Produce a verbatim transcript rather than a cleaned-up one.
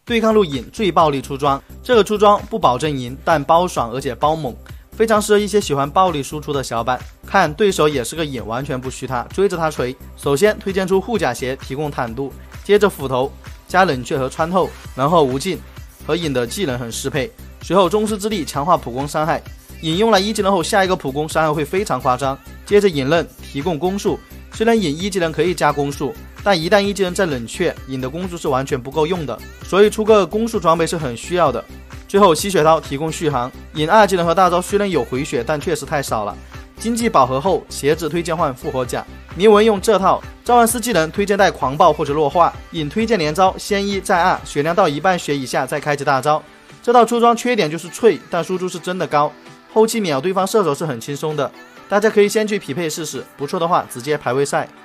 对抗路隐最暴力出装，这个出装不保证赢，但包爽而且包猛，非常适合一些喜欢暴力输出的小板。看对手也是个隐，完全不虚他，追着他锤。首先推荐出护甲鞋提供坦度，接着斧头加冷却和穿透，然后无尽和隐的技能很适配。随后宗师之力强化普攻伤害，隐用来一技能后下一个普攻伤害会非常夸张。接着隐刃提供攻速，虽然隐一技能可以加攻速，但一旦一技能在冷却，隐的攻速是完全不够用的，所以出个攻速装备是很需要的。最后吸血刀提供续航，隐二技能和大招虽然有回血，但确实太少了。经济饱和后，鞋子推荐换复活甲。铭文用这套，召唤师技能推荐带狂暴或者弱化，隐推荐连招，先一再二，血量到一半血以下再开启大招。这套出装缺点就是脆，但输出是真的高，后期秒对方射手是很轻松的。大家可以先去匹配试试，不错的话直接排位赛。